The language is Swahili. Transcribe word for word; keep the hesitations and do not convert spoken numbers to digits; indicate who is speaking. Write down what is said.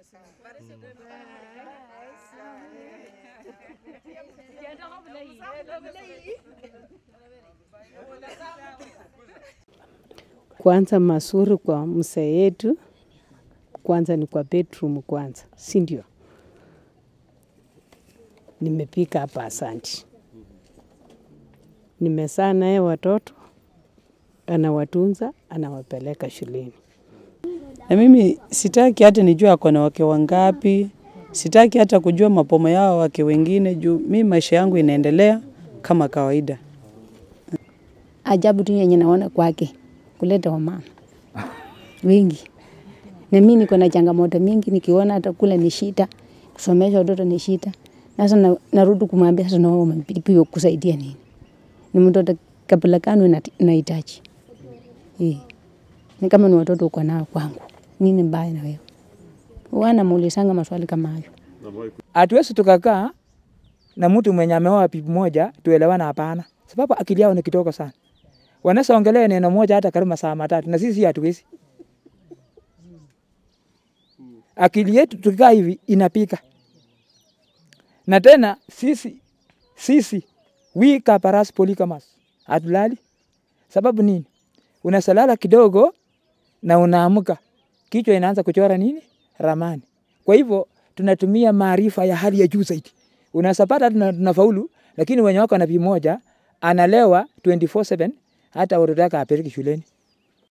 Speaker 1: Kwanza mazuri kwa mzee yetu, kwanza ni kwa bedroom kwanza, si ndio? Nimepika hapa asanti. Nimezaa naye watoto, anawatunza, anawapeleka shuleni.
Speaker 2: Na mimi sitaki hata nijue ako na wake wangapi, sitaki hata kujua mapomo yao wake wengine juu mimi maisha yangu inaendelea kama kawaida.
Speaker 3: Ajabu tu yenye naona kwake kuleta wamama wengi. Na mimi niko na changamoto mingi, nikiona hata kula ni shida, kusomesha watoto ni shida. Sasa na, narudi kumwambia sasa nao mpipi kusaidia nini? Ni mtoto kabla kanu nahitaji. Eh. Ni kama ni watoto uko nao kwangu. Nini mbaya na wewe? Wana muulizanga maswali kama hayo.
Speaker 4: Hatuwezi tukakaa na mtu mwenye ameoa bibi moja tuelewana, hapana. Sababu akili yao ni kidogo sana. Wanaweza ongelea neno moja hata karibu saa matatu na sisi hatuwezi. Akili yetu tukikaa hivi inapika. Na tena sisi sisi we kaparas polygamous hatulali. Sababu nini? Unasalala kidogo na unaamka, kichwa inaanza kuchora nini? Ramani. Kwa hivyo tunatumia maarifa ya hali ya juu zaidi. Unasapata tunafaulu, lakini wenye wako na bibi moja analewa twenty four seven hata watoto wake apeleki shuleni.